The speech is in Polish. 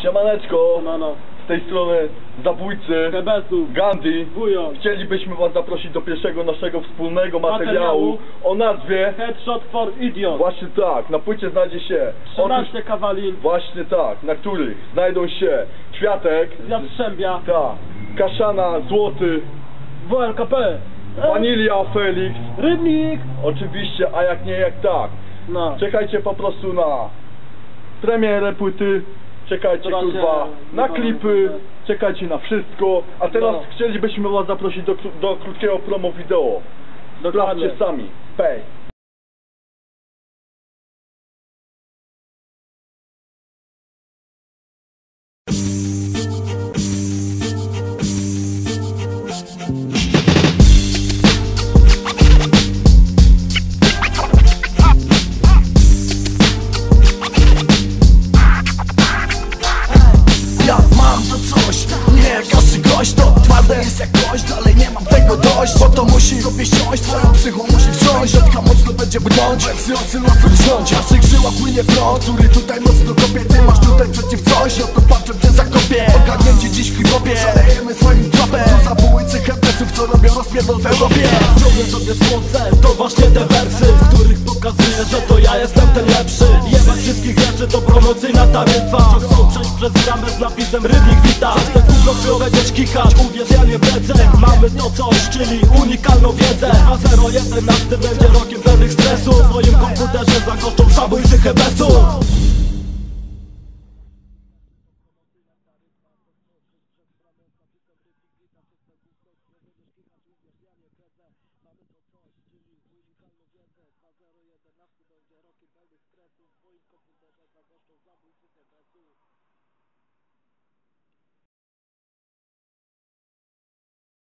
Siemaneczko, Siemano. z tej strony zabójcy Hebesów, Gandhi. Wujo. Chcielibyśmy was zaprosić do pierwszego naszego wspólnego materiału o nazwie Headshot for Idiot. właśnie tak, na płycie znajdzie się 13 kawalin właśnie tak, na których znajdą się Kwiatek, z Jastrzębia, tak, Kaszana, Złoty, WLKP, Wanilia, Felix, Rybnik. oczywiście, a jak nie, jak tak. No. Czekajcie po prostu na premierę płyty, czekajcie Która się kurwa na nie klipy, pamiętam. czekajcie na wszystko, a teraz No. chcielibyśmy was zaprosić do krótkiego promo wideo. Dokładnie. Sprawdźcie sami. Pej. Ja mam to coś, nie każdy gość to twarde jest jak gość, dalej nie mam tego dość, bo to musi sobie siąść, twoją psychą musi wsiąść, środka mocno będzie brnąć, wersy oscylator wziąć, naszych żyłach płynie prąd, który tutaj mocno kopie, ty masz tutaj przeciw coś, no to patrzę cię zakopię, ogarnięci dziś w hip-hopie, szalejemy swoim trapem, to zabójcy hebesów, co robią rozpierdol w Europie. Ciągle sobie słońce, to właśnie te wersy, w których pokazuję, że to ja jestem ten lepszy. Jebać wszystkich rzeczy, to promocyjna taryfa. Co chcą przejść przez bramę z napisem Rybnik wita. Te gówno chcą będziesz kichać, uwierz, ja nie wlecę. Mamy to coś, czyli unikalną wiedzę. A 011 będzie rokiem pełnych stresu. W swoim komputerze zagoszczą zabójcy hebesów. Będzie rokiem pełnych stresów, w swoim komputerze zagoszczą zabójcy